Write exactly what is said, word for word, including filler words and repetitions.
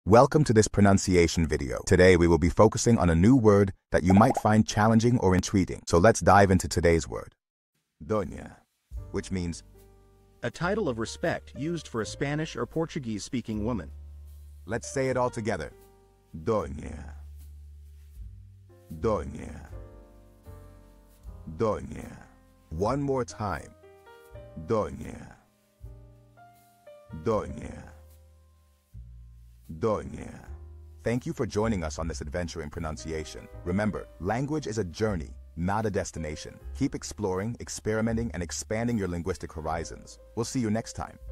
Welcome to this pronunciation video. Today we will be focusing on a new word that you might find challenging or intriguing. So let's dive into today's word. Doña, which means a title of respect used for a Spanish or Portuguese-speaking woman. Let's say it all together. Doña. Doña. Doña. One more time. Doña. Doña. Doña. Thank you for joining us on this adventure in pronunciation. Remember, language is a journey, not a destination. Keep exploring, experimenting, and expanding your linguistic horizons. We'll see you next time.